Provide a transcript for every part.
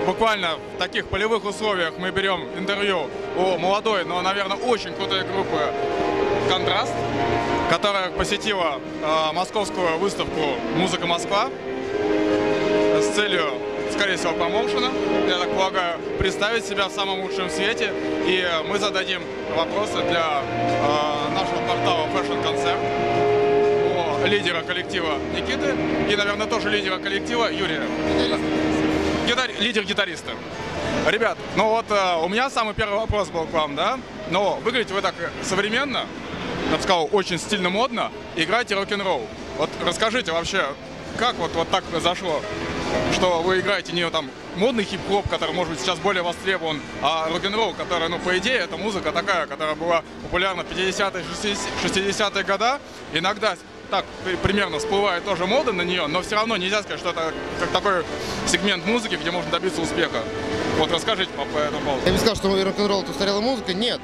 буквально в таких полевых условиях мы берем интервью у молодой, но, наверное, очень крутой группы «Контраст», которая посетила московскую выставку «Музыка Москва» с целью, скорее всего, промоушена, я так полагаю, представить себя в самом лучшем свете. И мы зададим вопросы для нашего портала Fashion Concert, лидера коллектива Никиты и, наверное, тоже лидера коллектива Юрия. Лидер-гитариста. Ребят, ну вот у меня самый первый вопрос был к вам, да? Но выглядите вы так современно, я бы сказал, очень стильно, модно, играете рок-н-ролл. Вот расскажите вообще, как вот так произошло, что вы играете не там модный хип-хоп, который, может быть, сейчас более востребован, а рок-н-ролл, который, ну, по идее, это музыка такая, которая была популярна в 50-е, 60-е годы, иногда так примерно всплывает тоже мода на нее, но все равно нельзя сказать, что это как такой сегмент музыки, где можно добиться успеха. Вот расскажите по этому поводу. Я бы сказал, что рок-н-ролл это устарелая музыка. Нет.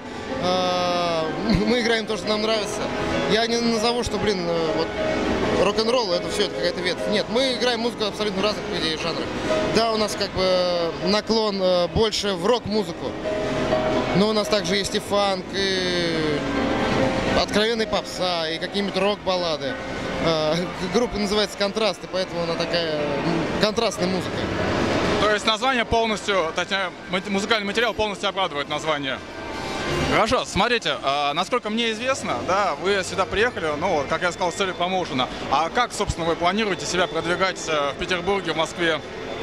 Мы играем то, что нам нравится. Я не назову, что, вот рок-н-ролл это все, это какая-то ветвь. Нет, мы играем музыку абсолютно разных, по идее, жанров. Да, у нас как бы наклон больше в рок-музыку, но у нас также есть и фанк, и откровенный попса, и какие-нибудь рок-баллады. Группа называется «Контраст», и поэтому она такая контрастная музыка. То есть название полностью, точнее, музыкальный материал полностью оправдывает название. Хорошо, смотрите, насколько мне известно, да, вы сюда приехали, ну, как я сказал, с целью промоушена. А как, собственно, вы планируете себя продвигать в Петербурге, в Москве?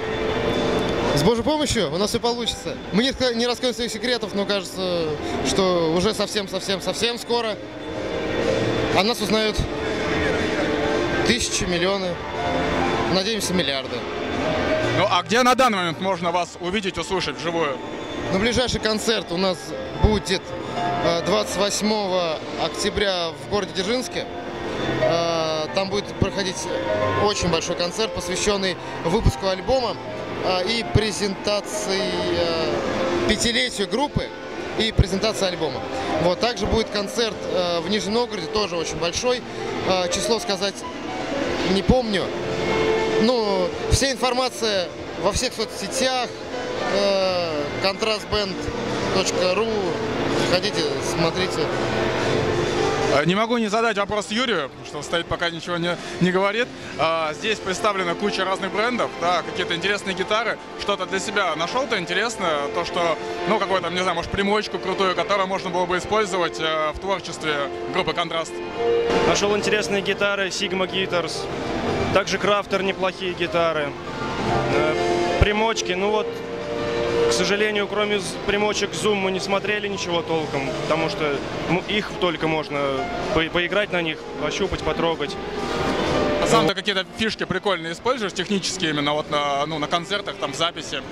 С Божьей помощью у нас все получится. Мы не раскроем своих секретов, но кажется, что уже совсем скоро о нас узнают тысячи, миллионы, надеемся, миллиарды. Ну, а где на данный момент можно вас увидеть, услышать вживую? На ближайший концерт у нас будет 28 октября в городе Дзержинске. Там будет проходить очень большой концерт, посвященный выпуску альбома и презентации пятилетию группы и презентации альбома. Вот, также будет концерт в Нижнем Новгороде, тоже очень большой. Число сказать не помню. Ну, вся информация во всех соцсетях, contrastband.ru, заходите, смотрите. Не могу не задать вопрос Юрию, что стоит, пока ничего не говорит. Здесь представлена куча разных брендов, да, какие-то интересные гитары. Что-то для себя нашел-то интересное, то, что, ну, какой-то, не знаю, может, примочку крутую, которую можно было бы использовать в творчестве группы «Контраст». Нашел интересные гитары Sigma Guitars, также Крафтер неплохие гитары, примочки, ну вот. К сожалению, кроме примочек Zoom мы не смотрели ничего толком, потому что их только можно поиграть на них, пощупать, потрогать. А сам ты какие-то фишки прикольные используешь, технические именно вот на концертах, там, в записи?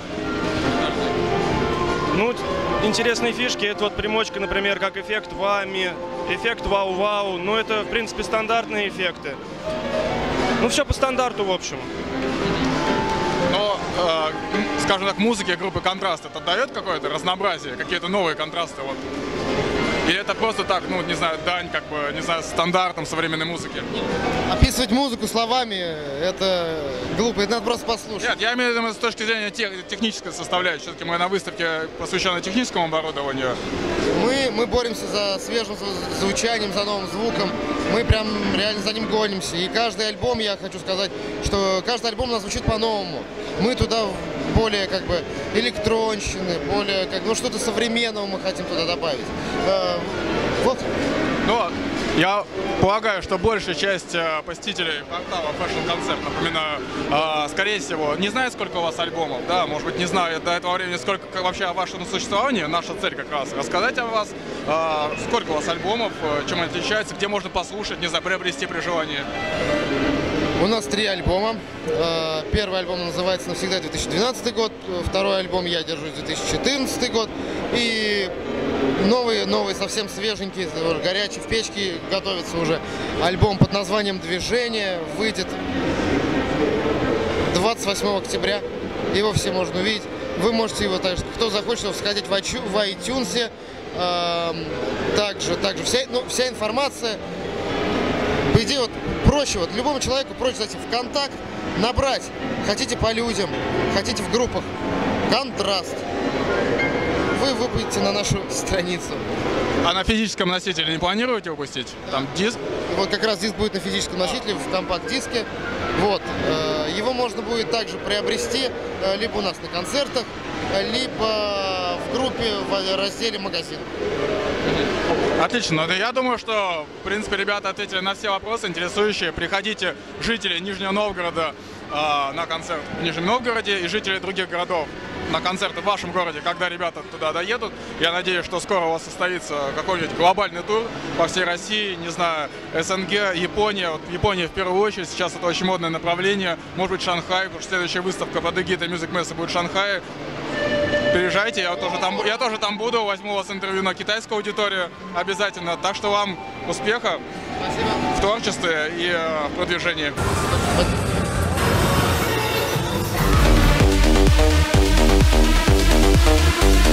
Ну, интересные фишки, это вот примочка, например, как эффект вами, эффект вау-вау, ну это, в принципе, стандартные эффекты. Ну, все по стандарту, в общем. Но, скажем так, музыке группы «Контраст» это дает какое-то разнообразие, какие-то новые контрасты? Вот. Или это просто так, ну, не знаю, дань, как бы, не знаю, стандартам современной музыки? Описывать музыку словами — это глупо, это надо просто послушать. Нет, я имею в виду с точки зрения технической составляющей. Все-таки мы на выставке, посвященной техническому оборудованию. Мы боремся за свежим звучанием, за новым звуком. Мы прям реально за ним гонимся. И каждый альбом, я хочу сказать, что каждый альбом у нас звучит по-новому. Мы туда более как бы электронщины, более как ну что-то современного мы хотим туда добавить. Вот. Ну, я полагаю, что большая часть посетителей портала Fashion Concert, напоминаю, скорее всего, не знает, сколько у вас альбомов, да, может быть, не знаю до этого времени, сколько вообще о вашем существовании. Наша цель как раз рассказать о вас, сколько у вас альбомов, чем они отличаются, где можно послушать, не знаю, приобрести при желании. У нас 3 альбома. Первый альбом называется «Навсегда» 2012 год, второй альбом «Я держусь» 2014 год и новый, совсем свеженький, горячий, в печке готовится уже альбом под названием «Движение», выйдет 28 октября, его все можно увидеть. Вы можете его, также, кто захочет, сходить в iTunes, также вся информация, по идее, вот проще, вот любому человеку проще зайти в контакт, набрать, хотите по людям, хотите в группах, контраст. Вы выпадете на нашу страницу. А на физическом носителе не планируете выпустить? Там диск? Вот как раз диск будет на физическом носителе, в компакт-диске. Вот. Его можно будет также приобрести либо у нас на концертах, либо в группе в разделе «Магазин». Отлично. Ну, я думаю, что, в принципе, ребята ответили на все вопросы интересующие. Приходите, жители Нижнего Новгорода, на концерт в Нижнем Новгороде, и жители других городов на концерты в вашем городе, когда ребята туда доедут. Я надеюсь, что скоро у вас состоится какой-нибудь глобальный тур по всей России, не знаю, СНГ, Япония. Вот Япония в первую очередь, сейчас это очень модное направление. Может быть, Шанхай, потому что следующая выставка под эгидой Music Messe будет в Шанхае. Приезжайте, я тоже там буду, возьму у вас интервью на китайскую аудиторию обязательно. Так что вам успеха. Спасибо. В творчестве и в продвижении. Спасибо.